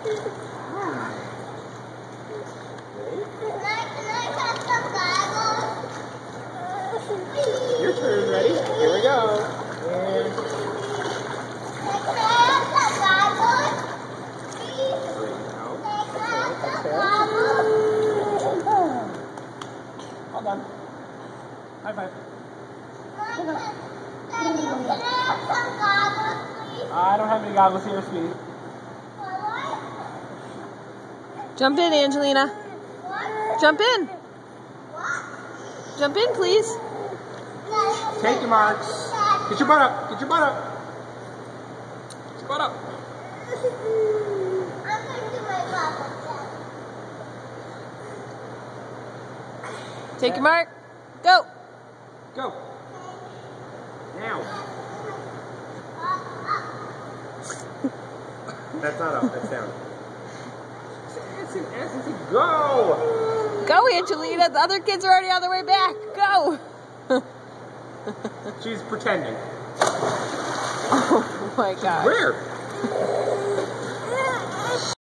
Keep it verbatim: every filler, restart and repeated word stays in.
Your turn, ready? Here we go. And... Hold on. High five. I don't have any goggles here, sweetie. Jump in, Angelina. Jump in. Jump in, please. Take your marks. Get your butt up. Get your butt up. Get your butt up. Take your mark. Go. Go. Now. That's not up. That's down. Addison, Addison, go. Go, Angelina. The other kids are already on their way back. Go. She's pretending. Oh my God. Where?